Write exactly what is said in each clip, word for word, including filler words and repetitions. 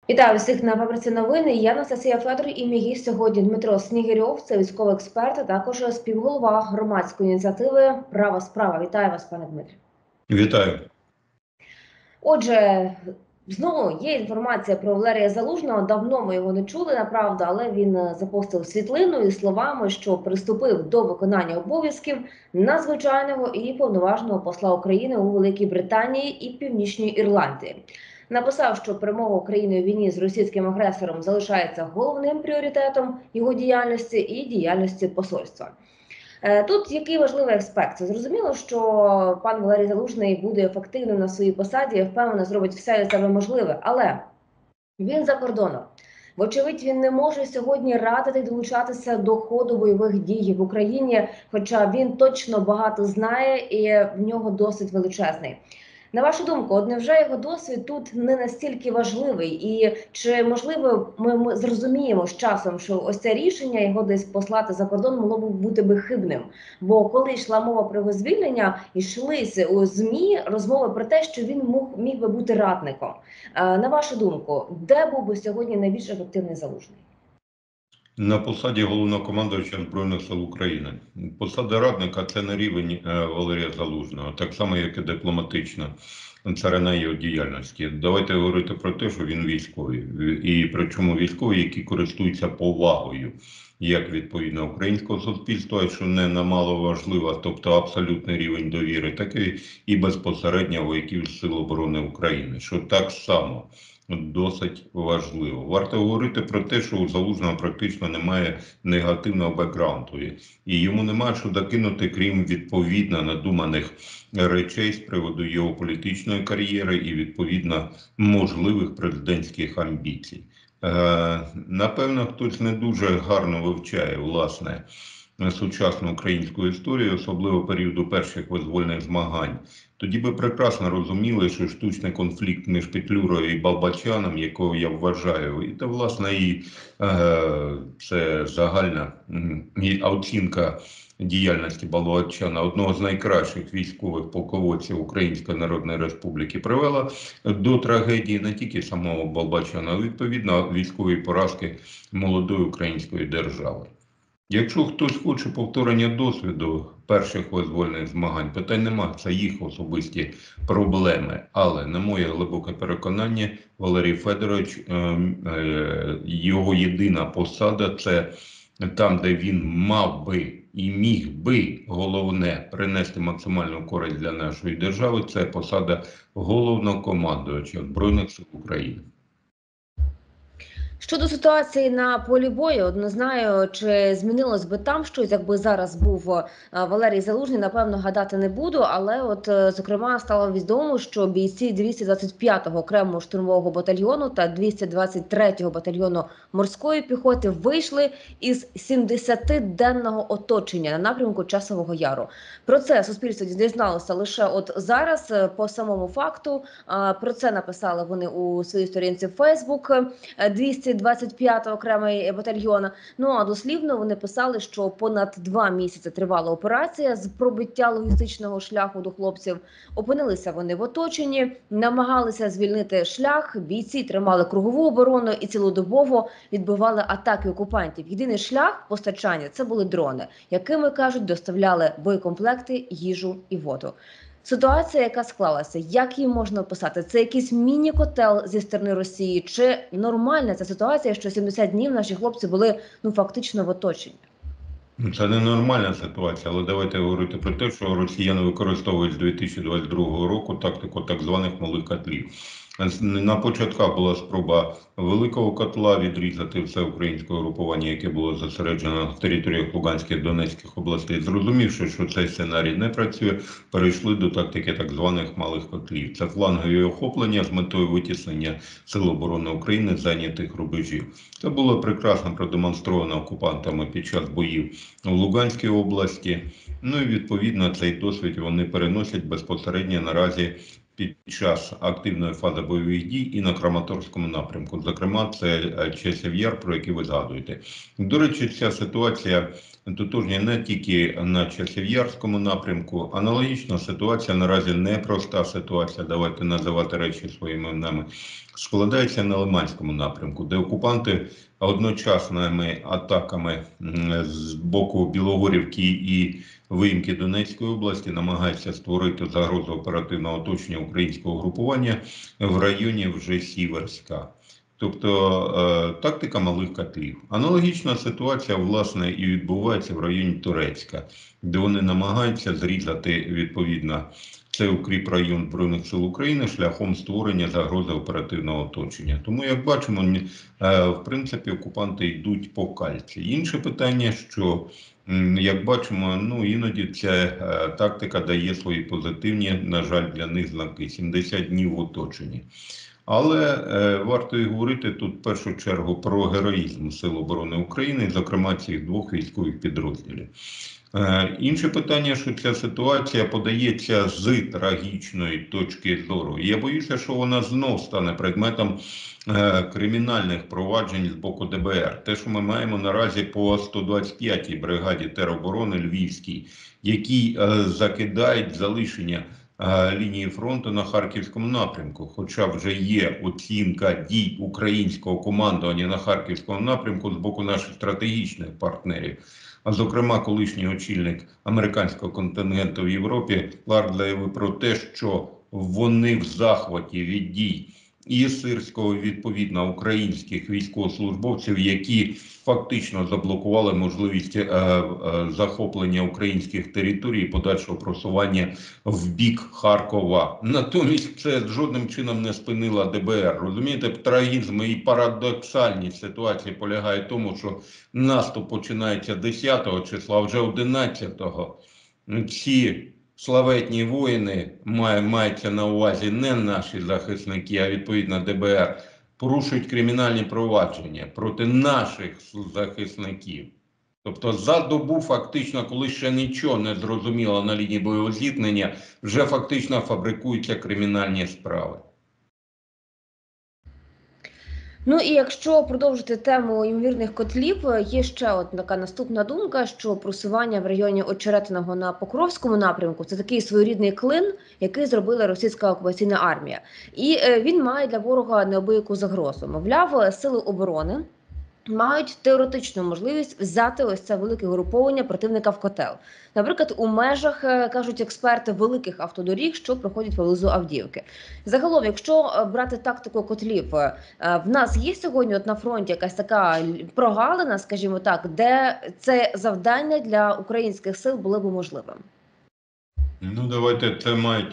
Вітаю всіх на Фабриці новини. Я Анастасія Федор і мій гість сьогодні Дмитро Снігирьов, це військовий експерт, а також співголова громадської ініціативи «Права справа». Вітаю вас, пане Дмитре. Вітаю. Отже, знову є інформація про Валерія Залужного. Давно ми його не чули, направду, але він запостив світлину із словами, що приступив до виконання обов'язків надзвичайного і повноважного посла України у Великій Британії і Північній Ірландії. Написав, що перемога України у війні з російським агресором залишається головним пріоритетом його діяльності і діяльності посольства. Тут який важливий аспект? Зрозуміло, що пан Валерій Залужний буде ефективним на своїй посаді, я впевнена, зробить все від себе можливе, але він за кордоном. Вочевидь, він не може сьогодні радити долучатися до ходу бойових дій в Україні, хоча він точно багато знає і в нього досить величезний. На вашу думку, от невже його досвід тут не настільки важливий? І чи, можливо, ми, ми зрозуміємо з часом, що ось це рішення його десь послати за кордон могло б бути би хибним? Бо коли йшла мова про його звільнення, йшлися у ЗМІ розмови про те, що він мог, міг би бути радником. На вашу думку, де був би сьогодні найбільш ефективний Залужний? На посаді головнокомандувача Збройних сил України. Посада радника – це не рівень Валерія Залужного, так само, як і дипломатична царина його діяльності. Давайте говорити про те, що він військовий. І причому військовий, які користуються повагою як відповідно українського суспільства, що не намало важливо, тобто абсолютний рівень довіри, так і безпосередньо вояків Сил оборони України, що так само досить важливо. Варто говорити про те, що у Залужного практично немає негативного бекграунду. І йому немає що докинути, крім відповідно надуманих речей з приводу його політичної кар'єри і відповідно можливих президентських амбіцій. Е, напевно, хтось не дуже гарно вивчає, власне, сучасну українську історію, особливо періоду перших визвольних змагань. Тоді би прекрасно розуміли, що штучний конфлікт між Петлюрою і Болбочаном, якого я вважаю, і та, власне, і е, це загальна і оцінка діяльності Болбочана, одного з найкращих військових полководців Української Народної Республіки, привела до трагедії не тільки самого Болбочана, а відповідно військової поразки молодої української держави. Якщо хтось хоче повторення досвіду перших визвольних змагань, питань нема, це їх особисті проблеми. Але, на моє глибоке переконання, Валерій Федорович, його єдина посада – це там, де він мав би і міг би, головне, принести максимальну користь для нашої держави, це посада головнокомандувача Збройних сил України. Щодо ситуації на полі бою, от не знаю, чи змінилось би там щось, якби зараз був Валерій Залужний, напевно, гадати не буду, але от, зокрема, стало відомо, що бійці двісті двадцять п'ятого окремого штурмового батальйону та двісті двадцять третього батальйону морської піхоти вийшли із сімдесятиденного оточення на напрямку Часового Яру. Про це суспільство дізналося лише от зараз, по самому факту. Про це написали вони у своїй сторінці в Фейсбук, двісті двадцять п'ятий окремий батальйон. Ну а дослівно вони писали, що понад два місяці тривала операція з пробиття логістичного шляху до хлопців. Опинилися вони в оточенні, намагалися звільнити шлях, бійці тримали кругову оборону і цілодобово відбивали атаки окупантів. Єдиний шлях постачання – це були дрони, якими, кажуть, доставляли боєкомплекти, їжу і воду. Ситуація, яка склалася, як її можна описати? Це якийсь міні-котел зі сторони Росії? Чи нормальна ця ситуація, що сімдесят днів наші хлопці були ну фактично в оточенні? Це не нормальна ситуація, але давайте говорити про те, що росіяни використовують з дві тисячі двадцять другого року тактику так званих малих котлів. На початках була спроба великого котла відрізати все українське угрупування, яке було зосереджено на територіях Луганської та Донецьких областей. Зрозумівши, що цей сценарій не працює, перейшли до тактики так званих малих котлів. Це флангові охоплення з метою витіснення Сил оборони України з зайнятих рубежів. Це було прекрасно продемонстровано окупантами під час боїв в Луганській області. Ну і відповідно цей досвід вони переносять безпосередньо наразі під час активної фази бойових дій і на Краматорському напрямку. Зокрема, це Часів Яр, про який ви згадуєте. До речі, ця ситуація тотожня не тільки на Часів'ярському напрямку. Аналогічна ситуація, наразі непроста ситуація, давайте називати речі своїми іменами, складається на Лиманському напрямку, де окупанти одночасними атаками з боку Білогорівки і виїмки Донецької області намагаються створити загрозу оперативного оточення українського групування в районі вже Сіверська. Тобто е, тактика малих котлів. Аналогічна ситуація, власне, і відбувається в районі Турецька, де вони намагаються зрізати, відповідно, цей укріп район Збройних сил України шляхом створення загрози оперативного оточення. Тому, як бачимо, е, в принципі, окупанти йдуть по кальці. Інше питання, що, як бачимо, ну, іноді ця е, тактика дає свої позитивні, на жаль, для них знаки. сімдесят днів в оточенні. Але е, варто і говорити тут в першу чергу про героїзм Сил оборони України, зокрема цих двох військових підрозділів. Е, інше питання, що ця ситуація подається з трагічної точки зору. І я боюся, що вона знов стане предметом е, кримінальних проваджень з боку Де Бе Ер. Те, що ми маємо наразі по сто двадцять п'ятій бригаді тероборони Львівській, які е, закидають залишення лінії фронту на Харківському напрямку, хоча вже є оцінка дій українського командування на Харківському напрямку з боку наших стратегічних партнерів. А зокрема, колишній очільник американського контингенту в Європі Кларк заявив про те, що вони в захваті від дій і сирського, відповідно, українських військовослужбовців, які фактично заблокували можливість е, е, захоплення українських територій і подальшого просування в бік Харкова. Натомість це жодним чином не спинила Де Бе Ер. Розумієте, трагізм і парадоксальність ситуації полягає в тому, що наступ починається десятого числа, а вже одинадцятого ці славетні воїни, має, мається на увазі не наші захисники, а відповідно Де Бе Ер, порушують кримінальні провадження проти наших захисників. Тобто за добу фактично, коли ще нічого не зрозуміло на лінії бойового зіткнення, вже фактично фабрикуються кримінальні справи. Ну і якщо продовжити тему ймовірних котлів, є ще от така наступна думка, що просування в районі Очеретиного на Покровському напрямку – це такий своєрідний клин, який зробила російська окупаційна армія. І він має для ворога неабияку загрозу. Мовляв, сили оборони мають теоретичну можливість взяти ось це велике груповання противника в котел. Наприклад, у межах, кажуть експерти, великих автодоріг, що проходять поблизу Авдіївки. Загалом, якщо брати тактику котлів, в нас є сьогодні от на фронті якась така прогалина, скажімо так, де це завдання для українських сил було б можливим? Ну, давайте це мають...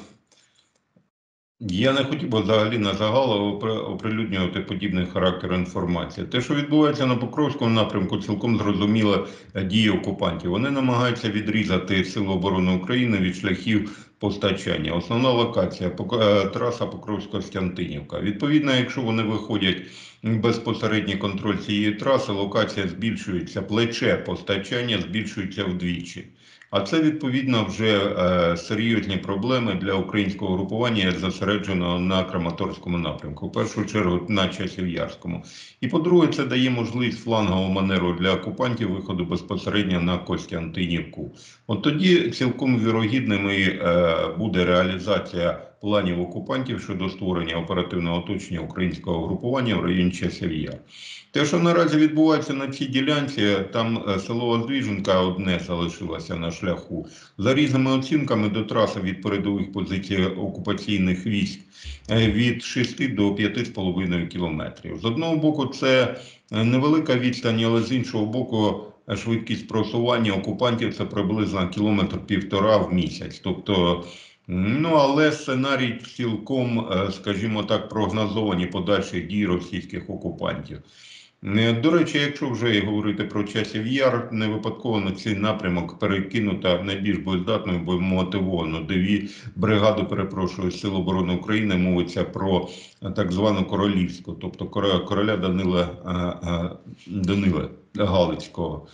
Я не хотів би взагалі на загал оприлюднювати подібний характер інформації. Те, що відбувається на Покровському напрямку, цілком зрозуміло дії окупантів. Вони намагаються відрізати Сили оборони України від шляхів постачання. Основна локація – траса Покровсько-Костянтинівка. Відповідно, якщо вони виходять безпосередній контроль цієї траси, локація збільшується, плече постачання збільшується вдвічі. А це, відповідно, вже е, серйозні проблеми для українського групування, зосередженого на Краматорському напрямку, в першу чергу на Часів'ярському. І, по-друге, це дає можливість флангового маневру для окупантів виходу безпосередньо на Костянтинівку. От тоді цілком вірогідним і е, буде реалізація планів окупантів щодо створення оперативного оточення українського групування в районі Часів Яр. Те, що наразі відбувається на цій ділянці, там село Оздвіженка одне залишилося на шляху. За різними оцінками до траси від передових позицій окупаційних військ від шести до п'яти з половиною кілометрів. З одного боку це невелика відстань, але з іншого боку швидкість просування окупантів це приблизно кілометр-півтора в місяць. Тобто, ну, але сценарій цілком, скажімо так, прогнозовані подальших дій російських окупантів. До речі, якщо вже говорити про Часів Яр, не випадково на цей напрямок перекинута найбільш боєздатною, бо мотивовано деві бригаду, перепрошую, Сил оборони України, мовиться про так звану Королівську, тобто короля Данила, Данила Галицького.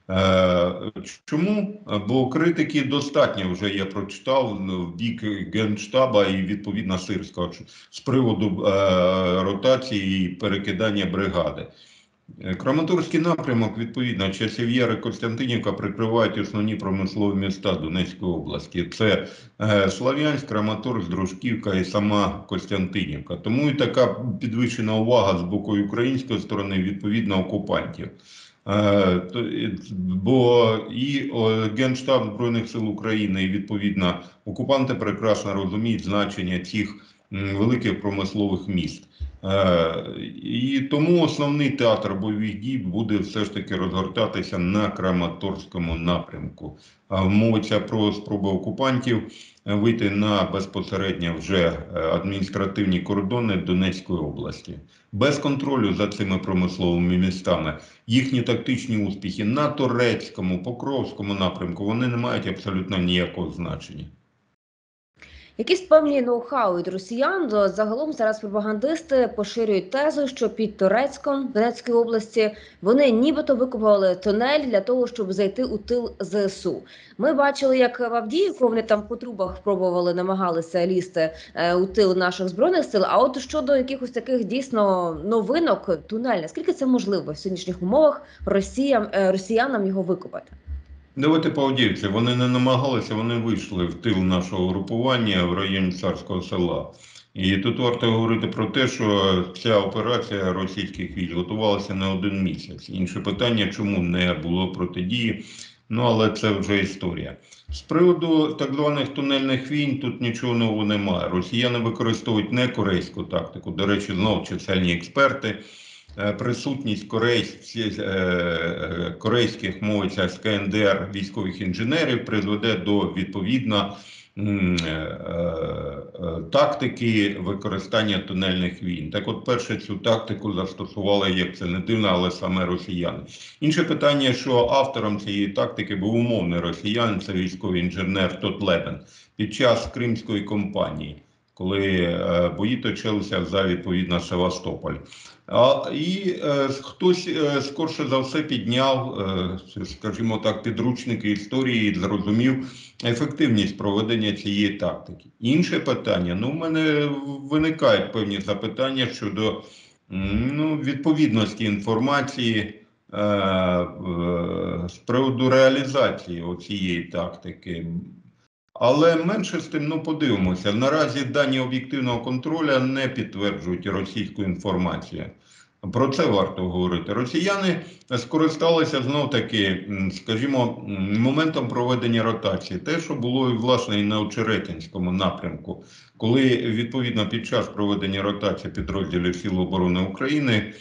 Чому? Бо критики достатньо вже я прочитав в бік Генштаба і відповідно Сирського з приводу ротації і перекидання бригади. Краматорський напрямок, відповідно, Часів Яр і Костянтинівка прикривають основні промислові міста Донецької області. Це Слов'янськ, Краматорськ, Дружківка і сама Костянтинівка. Тому і така підвищена увага з боку української сторони, відповідно, окупантів. Бо і Генштаб Збройних сил України, і відповідно окупанти прекрасно розуміють значення цих великих промислових міст. І тому основний театр бойових дій буде все ж таки розгортатися на Краматорському напрямку. Мовиться про спроби окупантів вийти на безпосередньо вже адміністративні кордони Донецької області. Без контролю за цими промисловими містами їхні тактичні успіхи на Торецькому, Покровському напрямку, вони не мають абсолютно ніякого значення. Якісь певні ноу-хау від росіян, загалом зараз пропагандисти поширюють тезу, що під Торецьком Донецької області вони нібито викопали тунель для того, щоб зайти у тил ЗСУ. Ми бачили, як в Авдіївку вони там по трубах пробували, намагалися лізти у тил наших збройних сил. А от щодо якихось таких дійсно новинок, тунель, наскільки це можливо в сьогоднішніх умовах росіям, росіянам його викопати? Давайте по Авдіївці. Вони не намагалися, вони вийшли в тил нашого групування в районі Царського Села. І тут варто говорити про те, що ця операція російських військ готувалася не один місяць. Інше питання, чому не було протидії, ну але це вже історія. З приводу так званих тунельних війн тут нічого нового немає. Росіяни використовують не корейську тактику, до речі, знову чисельні експерти. Присутність корейських, мовиться, з КНДР військових інженерів призведе до відповідно тактики використання тунельних війн. Так от, перше, цю тактику застосували, як це не дивно, але саме росіяни. Інше питання, що автором цієї тактики був умовний росіян, це військовий інженер Тот Лебен, під час Кримської кампанії, коли бої точилися за, відповідно, Севастополь. А, і е, хтось е, скорше за все підняв, е, скажімо так, підручники історії і зрозумів ефективність проведення цієї тактики. Інше питання, ну в мене виникають певні запитання щодо ну, відповідності інформації е, е, з приводу реалізації цієї тактики. Але менше з тим, ну подивимося, наразі дані об'єктивного контролю не підтверджують російську інформацію. Про це варто говорити. Росіяни скористалися знов-таки, скажімо, моментом проведення ротації. Те, що було, власне, і на Очеретинському напрямку, коли, відповідно, під час проведення ротації підрозділів Сил оборони України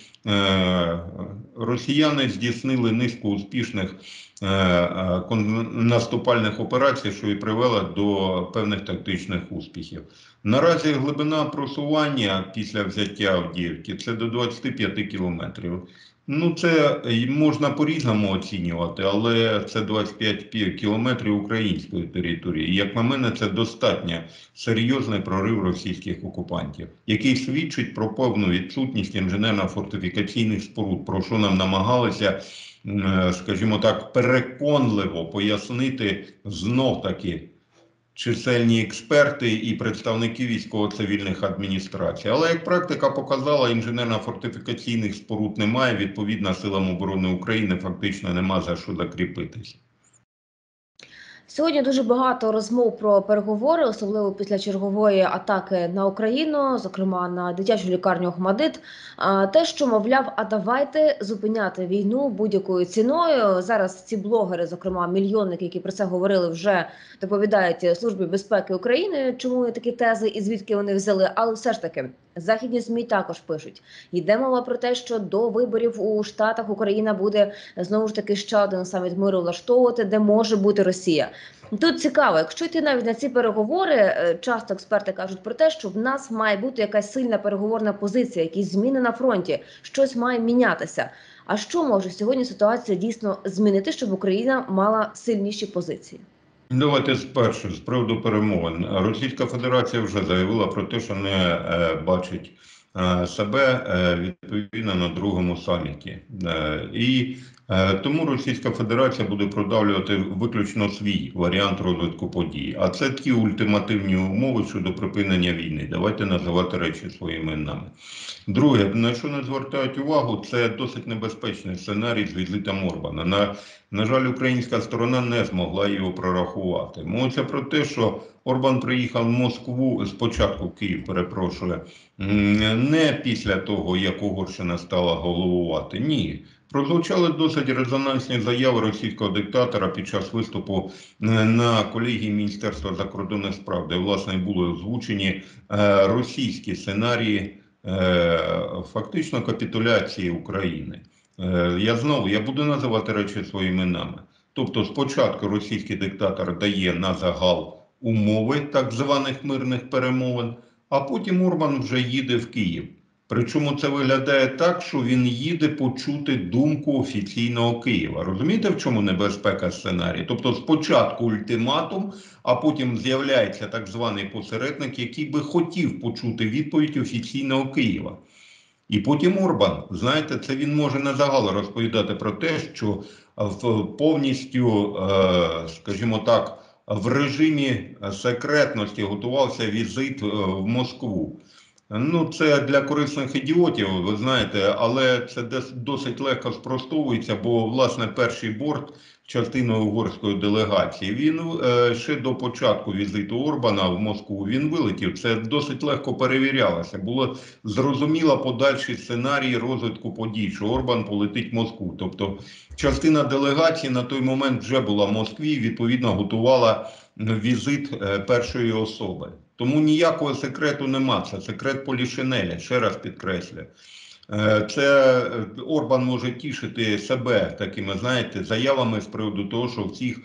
росіяни здійснили низку успішних наступальних операцій, що і привело до певних тактичних успіхів. Наразі глибина просування після взяття Авдіївки – це до двадцяти п'яти кілометрів. Ну, це можна по-різному оцінювати, але це двадцять п'ять кілометрів української території. І, як на мене, це достатньо серйозний прорив російських окупантів, який свідчить про повну відсутність інженерно-фортифікаційних споруд, про що нам намагалися, скажімо так, переконливо пояснити знов-таки чисельні експерти і представники військово-цивільних адміністрацій. Але, як практика показала, інженерно-фортифікаційних споруд немає, відповідно, Силам оборони України фактично нема за що закріпитися. Сьогодні дуже багато розмов про переговори, особливо після чергової атаки на Україну, зокрема на дитячу лікарню Охмадит. Те, що, мовляв, а давайте зупиняти війну будь-якою ціною. Зараз ці блогери, зокрема мільйонники, які про це говорили, вже доповідають Службі безпеки України, чому є такі тези і звідки вони взяли. Але все ж таки, західні ЗМІ також пишуть. Йде мова про те, що до виборів у Штатах Україна буде знову ж таки ще один саміт миру влаштовувати, де може бути Росія. Тут цікаво, якщо йти навіть на ці переговори, часто експерти кажуть про те, що в нас має бути якась сильна переговорна позиція, якісь зміни на фронті, щось має мінятися. А що може сьогодні ситуація дійсно змінити, щоб Україна мала сильніші позиції? Давайте спершу, з приводу перемовин. Російська Федерація вже заявила про те, що не е, бачить е, себе е, відповідно на другому саміті. Е, і Е, Тому Російська Федерація буде продавлювати виключно свій варіант розвитку подій. А це ті ультимативні умови щодо припинення війни. Давайте називати речі своїми іменами. Друге, на що не звертають увагу, це досить небезпечний сценарій з візитом Орбана. На, на жаль, українська сторона не змогла його прорахувати. Мовиться про те, що Орбан приїхав в Москву, спочатку в Київ, перепрошую, не після того, як Угорщина стала головувати. Ні. Прозвучали досить резонансні заяви російського диктатора під час виступу на колегії Міністерства закордонних справ, де, власне, були озвучені російські сценарії фактично капітуляції України. Я знову, я буду називати речі своїми іменами. Тобто спочатку російський диктатор дає на загал умови так званих мирних перемовин, а потім Орбан вже їде в Київ. Причому це виглядає так, що він їде почути думку офіційного Києва. Розумієте, в чому небезпека сценарію? Тобто спочатку ультиматум, а потім з'являється так званий посередник, який би хотів почути відповідь офіційного Києва. І потім Орбан, знаєте, це він може на загал розповідати про те, що в повністю, скажімо так, в режимі секретності готувався візит в Москву. Ну, це для корисних ідіотів, ви знаєте, але це досить легко спростовується, бо, власне, перший борт частиною угорської делегації, він е, ще до початку візиту Орбана в Москву, він вилетів. Це досить легко перевірялося. Було зрозуміло подальший сценарій розвитку подій, що Орбан полетить в Москву. Тобто, частина делегації на той момент вже була в Москві і, відповідно, готувала візит е, першої особи. Тому ніякого секрету нема, це секрет Полішинеля, ще раз підкреслю. Це Орбан може тішити себе такими, знаєте, заявами з приводу того, що всіх,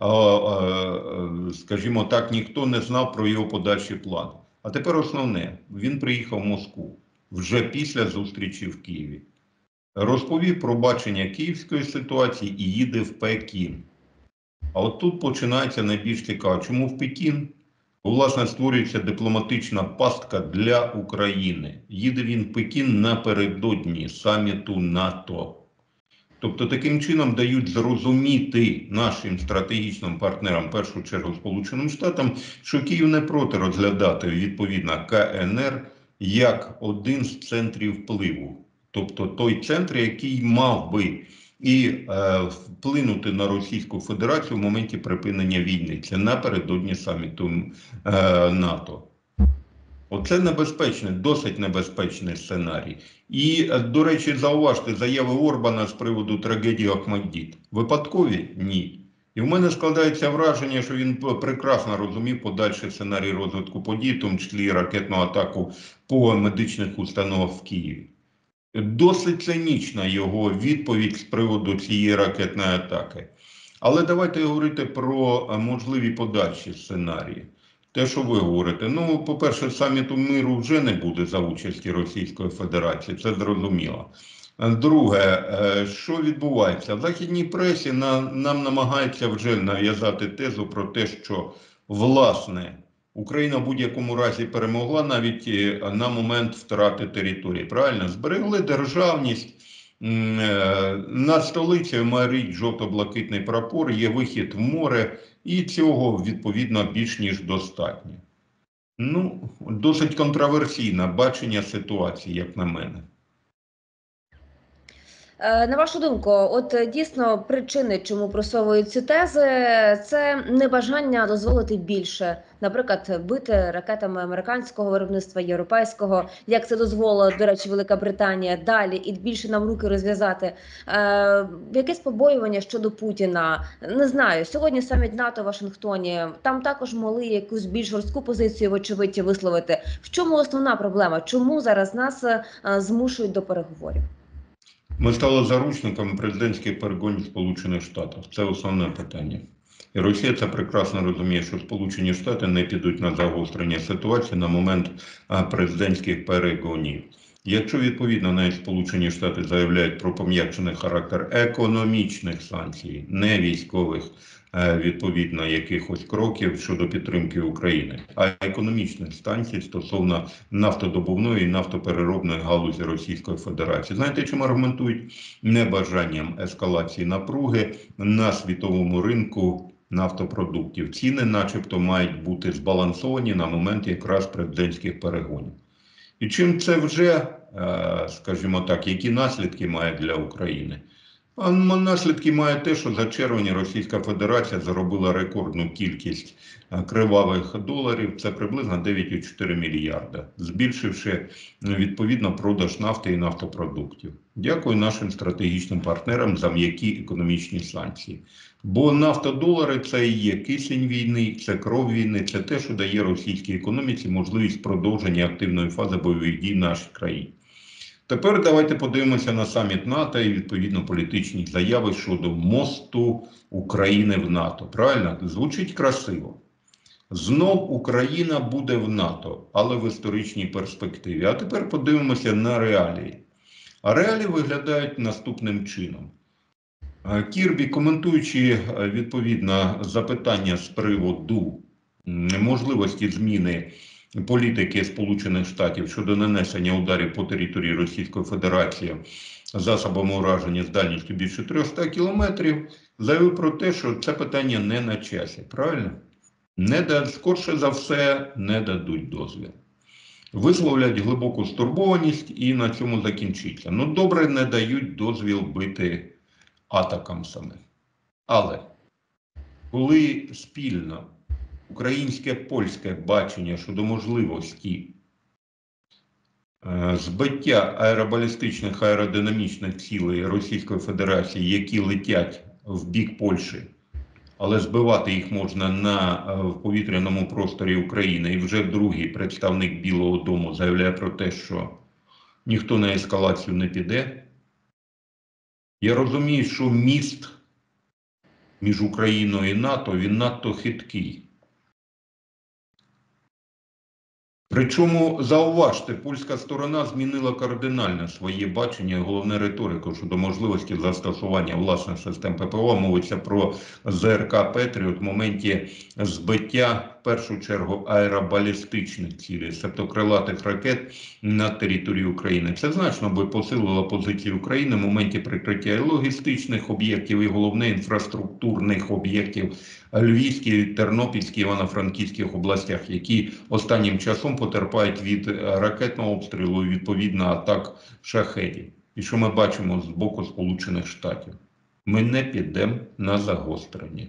скажімо так, ніхто не знав про його подальші плани. А тепер основне, він приїхав в Москву вже після зустрічі в Києві. Розповів про бачення київської ситуації і їде в Пекін. А от тут починається найбільш цікаво. Чому в Пекін? Власне, створюється дипломатична пастка для України. Їде він в Пекін напередодні саміту НАТО. Тобто, таким чином дають зрозуміти нашим стратегічним партнерам, в першу чергу Сполученим Штатам, що Київ не проти розглядати, відповідно, К Н Р як один з центрів впливу. Тобто, той центр, який мав би і е, вплинути на Російську Федерацію в моменті припинення війни. Це напередодні саміту е, НАТО. Оце небезпечний, досить небезпечний сценарій. І, до речі, зауважте заяви Орбана з приводу трагедії Охмаддіт. Випадкові? Ні. І в мене складається враження, що він прекрасно розумів подальший сценарій розвитку подій, в тому числі і ракетну атаку по медичних установах в Києві. Досить цинічна його відповідь з приводу цієї ракетної атаки. Але давайте говорити про можливі подальші сценарії. Те, що ви говорите, ну, по-перше, саміту миру вже не буде за участі Російської Федерації, це зрозуміло. Друге, що відбувається? В західній пресі нам, нам намагаються вже нав'язати тезу про те, що, власне, Україна в будь-якому разі перемогла навіть на момент втрати території. Правильно? Зберегли державність, над столицею майорить жовто-блакитний прапор, є вихід в море, і цього, відповідно, більш ніж достатньо. Ну, досить контроверсійне бачення ситуації, як на мене. На вашу думку, от дійсно причини, чому просовують ці тези, це небажання дозволити більше, наприклад, бити ракетами американського виробництва, європейського, як це дозволила, до речі, Велика Британія, далі і більше нам руки розв'язати. Е, якесь побоювання щодо Путіна, не знаю, сьогодні саміт НАТО в Вашингтоні, там також могли якусь більш жорстку позицію, вочевидь, висловити. В чому основна проблема? Чому зараз нас е, змушують до переговорів? Ми стали заручниками президентських перегонів Сполучених Штатів. Це основне питання. І Росія це прекрасно розуміє, що Сполучені Штати не підуть на загострення ситуації на момент президентських перегонів. Якщо, відповідно, навіть Сполучені Штати заявляють про пом'якшений характер економічних санкцій, не військових відповідно якихось кроків щодо підтримки України, а економічних санкцій стосовно нафтодобувної і нафтопереробної галузі Російської Федерації. Знаєте, чим аргументують? Небажанням ескалації напруги на світовому ринку нафтопродуктів. Ціни начебто мають бути збалансовані на момент якраз президентських перегонів. І чим це вже, скажімо так, які наслідки має для України? А наслідки має те, що за червень Російська Федерація заробила рекордну кількість кривавих доларів, це приблизно дев'ять цілих чотири мільярда, збільшивши відповідно продаж нафти і нафтопродуктів. Дякую нашим стратегічним партнерам за м'які економічні санкції. Бо нафтодолари – це і є кисень війни, це кров війни, це те, що дає російській економіці можливість продовження активної фази бойових дій в нашій країні. Тепер давайте подивимося на саміт НАТО і відповідно політичні заяви щодо мосту України в НАТО. Правильно? Звучить красиво. Знов Україна буде в НАТО, але в історичній перспективі. А тепер подивимося на реалії. А реалії виглядають наступним чином. Кірбі, коментуючи відповідно запитання з приводу можливості зміни політики Сполучених Штатів щодо нанесення ударів по території Російської Федерації засобами ураження з дальністю більше трьохсот кілометрів, заявив про те, що це питання не на часі. Правильно? Не да, скорше за все, не дадуть дозвіл. Висловлять глибоку стурбованість і на цьому закінчиться. Ну, добре, не дають дозвіл бити атакамсами. Але коли спільно українське, польське бачення щодо можливості е, збиття аеробалістичних аеродинамічних цілей Російської Федерації, які летять в бік Польщі, але збивати їх можна на в повітряному просторі України, і вже другий представник Білого дому заявляє про те, що ніхто на ескалацію не піде. Я розумію, що міст між Україною і НАТО, він надто хиткий. Причому, зауважте, польська сторона змінила кардинально своє бачення, головне риторику щодо можливості застосування власних систем ППО. Мовиться про ЗРК «Петріот» в моменті збиття, в першу чергу, аеробалістичних цілей, тобто крилатих ракет на території України. Це значно би посилило позицію України в моменті прикриття і логістичних об'єктів, і головне інфраструктурних об'єктів Львівській, Тернопільській, Івано-Франківських областях, які останнім часом потерпають від ракетного обстрілу і відповідно атак шахедів. І що ми бачимо з боку Сполучених Штатів? Ми не підемо на загострення.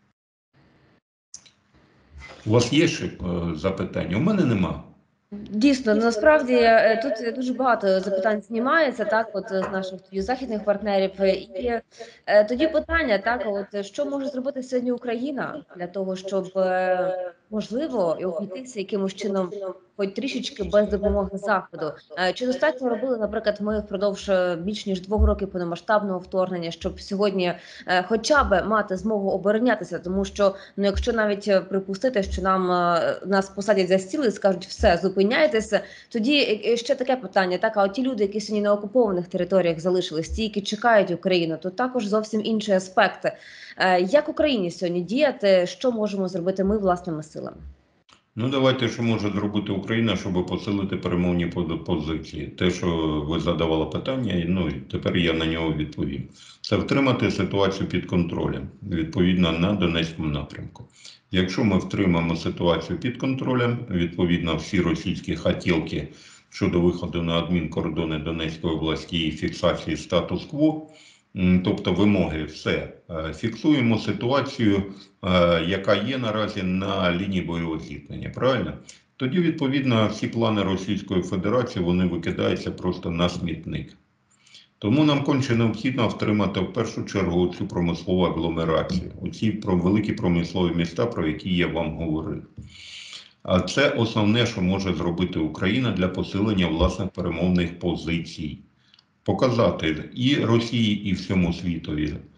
У вас є ще запитання? У мене нема. Дійсно, насправді тут дуже багато запитань знімається, так, от з наших тоді західних партнерів. І е, тоді питання, так, от що може зробити сьогодні Україна для того, щоб е, можливо і обійтися якимось чином, хоч трішечки без допомоги Заходу. Е, чи достатньо робили, наприклад, ми впродовж більш ніж двох років повномасштабного вторгнення, щоб сьогодні е, хоча б мати змогу оборонятися, тому що, ну, якщо навіть припустити, що нам е, нас посадять за стіл і скажуть все, зупиняйтеся, тоді ще таке питання, так, а от ті люди, які сьогодні на окупованих територіях залишились, ті, які чекають Україну, то також зовсім інші аспекти. Е, як Україні сьогодні діяти, що можемо зробити ми власними силами? Ну, давайте, що може зробити Україна, щоб посилити перемовні позиції. Те, що ви задавали питання, ну, і тепер я на нього відповім. Це втримати ситуацію під контролем, відповідно, на Донецькому напрямку. Якщо ми втримаємо ситуацію під контролем, відповідно, всі російські хотілки щодо виходу на адмінкордони Донецької області і фіксації статус-кво, тобто вимоги, все, фіксуємо ситуацію, яка є наразі на лінії бойового зіткнення, правильно? Тоді, відповідно, всі плани Російської Федерації, вони викидаються просто на смітник. Тому нам конче необхідно втримати в першу чергу цю промислову агломерацію, оці великі промислові міста, про які я вам говорив. А це основне, що може зробити Україна для посилення власних перемовних позицій. Показати і Росії, і всьому світові,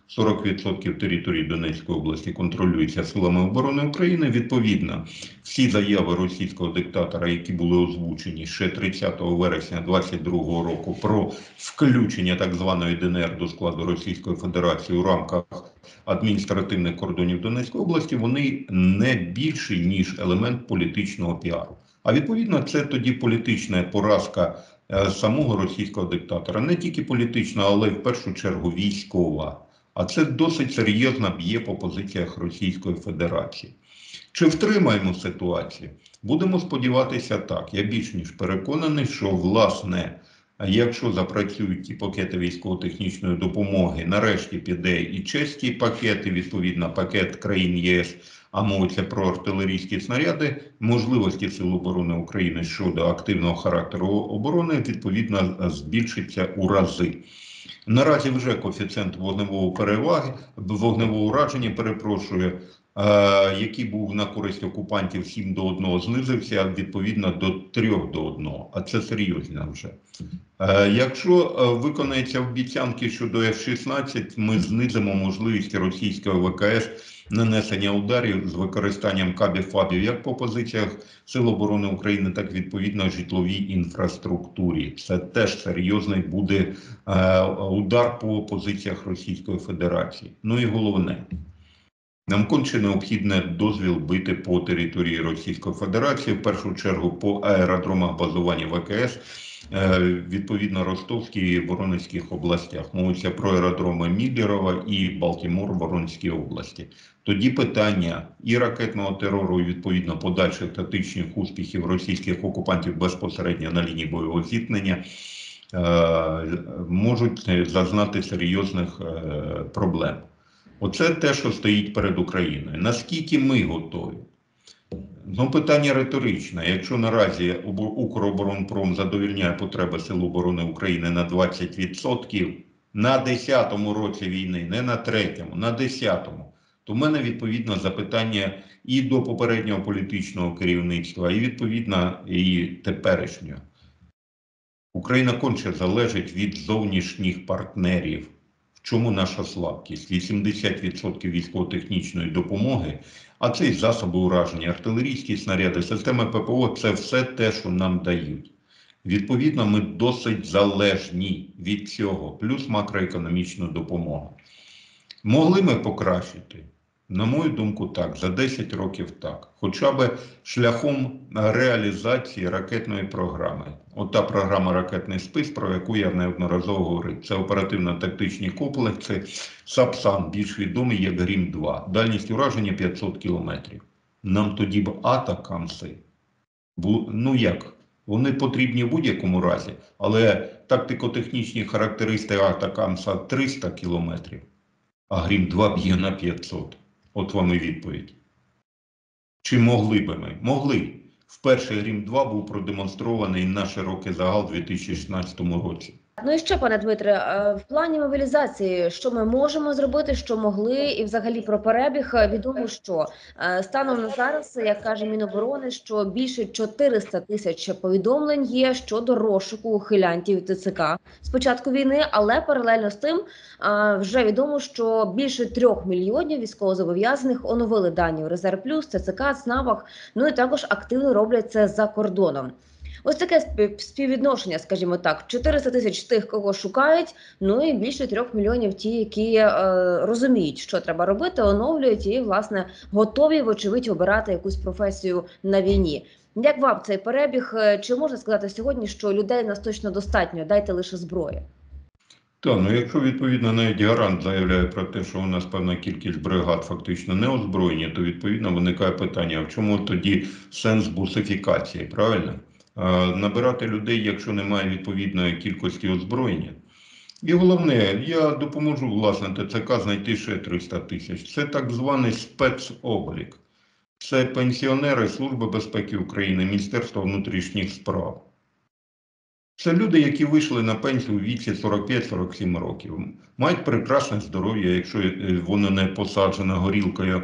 сорок відсотків території Донецької області контролюється силами оборони України. Відповідно, всі заяви російського диктатора, які були озвучені ще тридцятого вересня двадцять другого року про включення так званої ДНР до складу Російської Федерації у рамках адміністративних кордонів Донецької області, вони не більші, ніж елемент політичного піару. А відповідно, це тоді політична поразка самого російського диктатора. Не тільки політична, але й в першу чергу військова. А це досить серйозно б'є по позиціях Російської Федерації. Чи втримаємо ситуацію? Будемо сподіватися так. Я більш ніж переконаний, що, власне, якщо запрацюють ті пакети військово-технічної допомоги, нарешті піде і чеський пакет, і відповідно пакет країн ЄС, а мовиться про артилерійські снаряди, можливості Сил оборони України щодо активного характеру оборони, відповідно, збільшиться у рази. Наразі вже коефіцієнт вогневого переваги, вогневого ураження, перепрошую, який був на користь окупантів сім до одного, знизився відповідно до трьох до одного, а це серйозно вже. Якщо виконається обіцянки щодо еф шістнадцять, ми знизимо можливість російського ве ка ес нанесення ударів з використанням кабів-фабів як по позиціях Сил оборони України, так відповідно житловій інфраструктурі. Це теж серйозний буде удар по позиціях Російської Федерації. Ну і головне. Нам конче необхідне дозвіл бити по території Російської Федерації, в першу чергу по аеродромах базування ве ка ес, відповідно Ростовській і Воронезьких областях. Мовиться про аеродроми Міллерова і Балтімор в Воронезькій області. Тоді питання і ракетного терору, і відповідно подальших тактичних успіхів російських окупантів безпосередньо на лінії бойового зіткнення можуть зазнати серйозних проблем. Оце те, що стоїть перед Україною. Наскільки ми готові? Ну, питання риторичне. Якщо наразі Укроборонпром задовольняє потреби Сил оборони України на двадцять відсотків на десятому році війни, не на третьому, на десятому, то в мене відповідно запитання і до попереднього політичного керівництва, і відповідно і теперішнього. Україна конче залежить від зовнішніх партнерів. В чому наша слабкість? вісімдесят відсотків військово-технічної допомоги, а це і засоби ураження, артилерійські снаряди, системи пе пе о – це все те, що нам дають. Відповідно, ми досить залежні від цього, плюс макроекономічна допомога. Могли ми покращити? На мою думку, так. За десять років так. Хоча б шляхом реалізації ракетної програми. Ота програма «Ракетний спис», про яку я неодноразово говорив. Це оперативно-тактичні комплекси «Сапсан», більш відомий як «Грім два». Дальність ураження п'ятсот кілометрів. Нам тоді б атакамси. Ну як? Вони потрібні в будь-якому разі, але тактико-технічні характеристики атакамса триста кілометрів, а «Грім два» б'є на п'ятсот. От вам і відповідь. Чи могли би ми? Могли. Вперше «Грім два» був продемонстрований на широкий загал у дві тисячі шістнадцятому році. Ну і ще, пане Дмитре, в плані мобілізації, що ми можемо зробити, що могли, і взагалі про перебіг, відомо, що станом на зараз, як каже Міноборони, що більше чотириста тисяч повідомлень є щодо розшуку ухилянтів те це ка з початку війни, але паралельно з тим вже відомо, що більше трьох мільйонів військовозобов'язаних оновили дані у Резерв Плюс, те це ка, ЦНАПах, ну і також активно роблять це за кордоном. Ось таке співвідношення, скажімо так, чотириста тисяч тих, кого шукають, ну і більше трьох мільйонів ті, які е, розуміють, що треба робити, оновлюють і, власне, готові, вочевидь, обирати якусь професію на війні. Як вам цей перебіг? Чи можна сказати сьогодні, що людей нас точно достатньо, дайте лише зброї? Так, ну якщо відповідно навіть гарант заявляє про те, що у нас певна кількість бригад фактично не озброєні, то відповідно виникає питання, а в чому тоді сенс бусифікації, правильно? Набирати людей, якщо немає відповідної кількості озброєння. І головне, я допоможу, власне, те це ка знайти ще триста тисяч. Це так званий спецоблік. Це пенсіонери Служби безпеки України, Міністерства внутрішніх справ. Це люди, які вийшли на пенсію у віці сорок п'ять сорок сім років. Мають прекрасне здоров'я, якщо воно не посаджено горілкою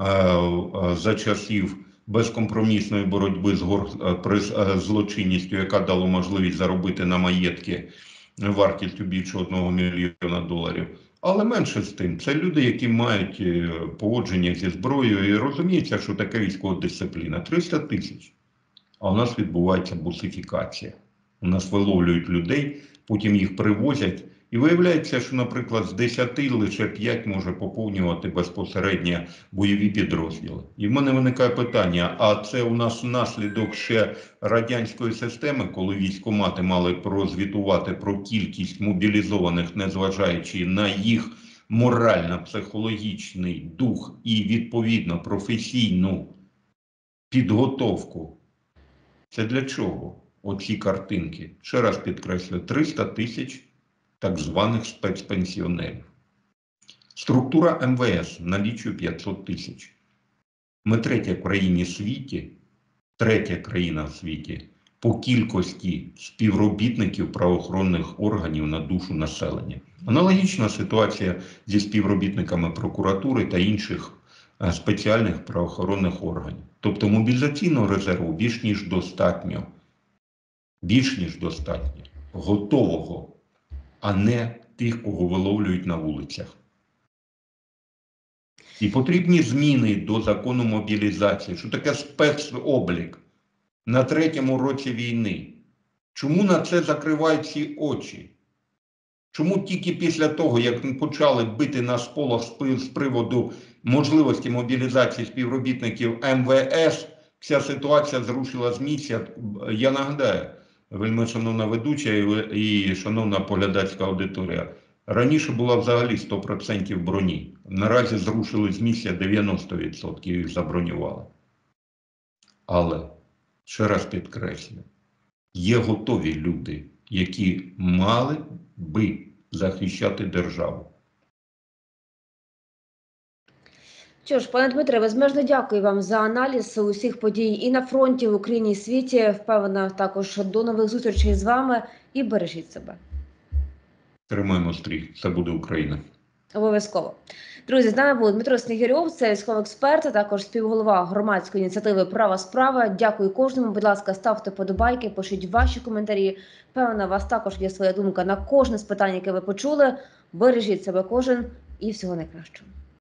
за часів безкомпромісної боротьби з гор... злочинністю, яка дала можливість заробити на маєтки вартістю більше одного мільйона доларів. Але менше з тим, це люди, які мають е, поводження зі зброєю і розуміється, що таке військова дисципліна. триста тисяч. А у нас відбувається бусифікація. У нас виловлюють людей, потім їх привозять. І виявляється, що, наприклад, з десяти лише п'ять може поповнювати безпосередньо бойові підрозділи. І в мене виникає питання, а це у нас внаслідок ще радянської системи, коли військкомати мали прозвітувати про кількість мобілізованих, незважаючи на їх морально-психологічний дух і, відповідно, професійну підготовку. Це для чого? Оці картинки. Ще раз підкреслю, триста тисяч так званих спецпенсіонерів. Структура ем ве ес налічує п'ятсот тисяч. Ми третя країна в світі, третя країна в світі по кількості співробітників правоохоронних органів на душу населення. Аналогічна ситуація зі співробітниками прокуратури та інших спеціальних правоохоронних органів. Тобто мобілізаційного резерву більш ніж достатньо. Більш ніж достатньо. Готового, а не тих, кого виловлюють на вулицях. І потрібні зміни до закону мобілізації. Що таке спецоблік на третьому році війни? Чому на це закривають ці очі? Чому тільки після того, як почали бити на сполох з приводу можливості мобілізації співробітників ем ве ес, ця ситуація зрушила з місця? Я нагадаю, вельми шановна ведуча і шановна поглядацька аудиторія, раніше була взагалі сто відсотків броні. Наразі зрушили з місця дев'яносто відсотків, їх забронювали. Але, ще раз підкреслю, є готові люди, які мали би захищати державу. Що ж, пане Дмитре, безмежно дякую вам за аналіз усіх подій і на фронті, в Україні, і світі. Впевнена, також до нових зустрічей з вами і бережіть себе. Тримаємо стрій. Це буде Україна. Обов'язково. Друзі, з нами був Дмитро Снігирьов, це військовий експерт, а також співголова громадської ініціативи «Права справа». Дякую кожному. Будь ласка, ставте подобайки, пишіть ваші коментарі. Певно, у вас також є своя думка на кожне з питань, яке ви почули. Бережіть себе кожен і всього найкращого.